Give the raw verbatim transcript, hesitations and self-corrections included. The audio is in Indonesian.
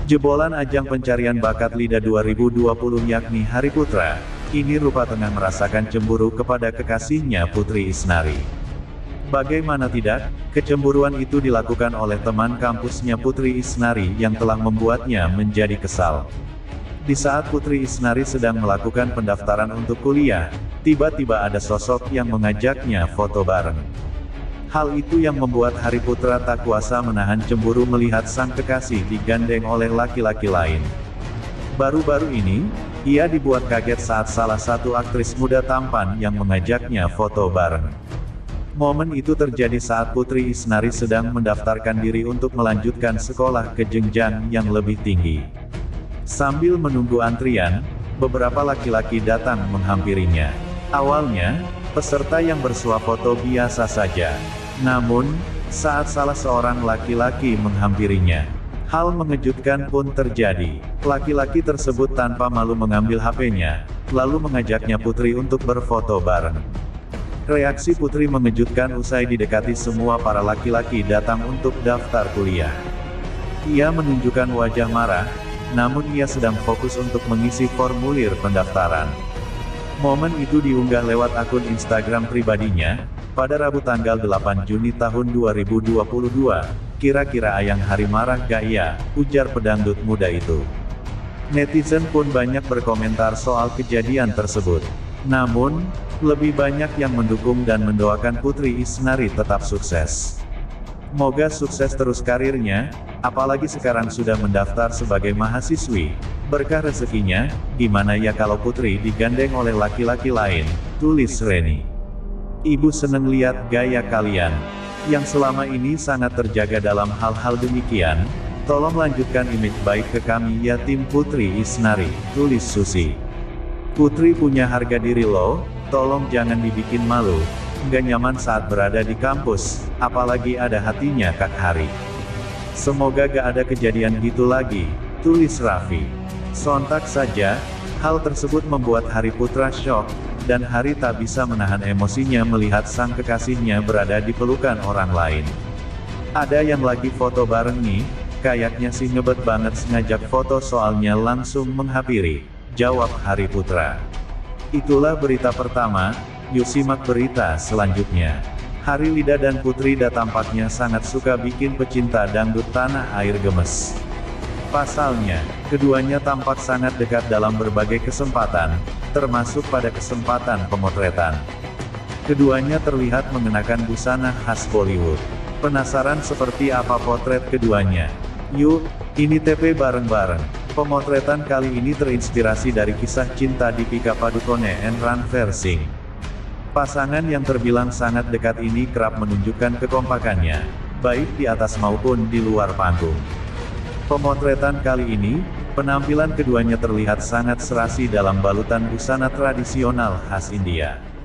Jebolan ajang pencarian bakat LIDA dua ribu dua puluh yakni Hari Putra, ini rupa tengah merasakan cemburu kepada kekasihnya Putri Isnari. Bagaimana tidak, kecemburuan itu dilakukan oleh teman kampusnya Putri Isnari yang telah membuatnya menjadi kesal. Di saat Putri Isnari sedang melakukan pendaftaran untuk kuliah, tiba-tiba ada sosok yang mengajaknya foto bareng. Hal itu yang membuat Hari Putra tak kuasa menahan cemburu melihat sang kekasih digandeng oleh laki-laki lain. Baru-baru ini, ia dibuat kaget saat salah satu aktris muda tampan yang mengajaknya foto bareng. Momen itu terjadi saat Putri Isnari sedang mendaftarkan diri untuk melanjutkan sekolah ke jenjang yang lebih tinggi. Sambil menunggu antrian, beberapa laki-laki datang menghampirinya. Awalnya, peserta yang bersuah foto biasa saja. Namun, saat salah seorang laki-laki menghampirinya, hal mengejutkan pun terjadi. Laki-laki tersebut tanpa malu mengambil H P-nya, lalu mengajaknya Putri untuk berfoto bareng. Reaksi Putri mengejutkan usai didekati semua para laki-laki datang untuk daftar kuliah. Ia menunjukkan wajah marah, namun ia sedang fokus untuk mengisi formulir pendaftaran. Momen itu diunggah lewat akun Instagram pribadinya, pada Rabu tanggal delapan Juni tahun dua ribu dua puluh dua, kira-kira ayang hari marah gak ya, ujar pedangdut muda itu. Netizen pun banyak berkomentar soal kejadian tersebut. Namun, lebih banyak yang mendukung dan mendoakan Putri Isnari tetap sukses. Moga sukses terus karirnya, apalagi sekarang sudah mendaftar sebagai mahasiswi. Berkah rezekinya, gimana ya kalau Putri digandeng oleh laki-laki lain, tulis Reni. Ibu seneng lihat gaya kalian, yang selama ini sangat terjaga dalam hal-hal demikian. Tolong lanjutkan image baik ke kami ya tim Putri Isnari, tulis Susi. Putri punya harga diri loh, tolong jangan dibikin malu. Nggak nyaman saat berada di kampus, apalagi ada hatinya Kak Hari. Semoga gak ada kejadian gitu lagi, tulis Raffi. Sontak saja, hal tersebut membuat Hari Putra syok, dan Hari tak bisa menahan emosinya melihat sang kekasihnya berada di pelukan orang lain. Ada yang lagi foto bareng nih, kayaknya sih ngebet banget ngajak foto soalnya langsung menghampiri, jawab Hari Putra. Itulah berita pertama, yuk simak berita selanjutnya. Hari Lida dan Putri Da tampaknya sangat suka bikin pecinta dangdut tanah air gemes. Pasalnya, keduanya tampak sangat dekat dalam berbagai kesempatan, termasuk pada kesempatan pemotretan. Keduanya terlihat mengenakan busana khas Bollywood. Penasaran seperti apa potret keduanya? Yuk, ini T P bareng-bareng. Pemotretan kali ini terinspirasi dari kisah cinta Deepika Padukone and Ranveer Singh. Pasangan yang terbilang sangat dekat ini kerap menunjukkan kekompakannya, baik di atas maupun di luar panggung. Pemotretan kali ini, penampilan keduanya terlihat sangat serasi dalam balutan busana tradisional khas India.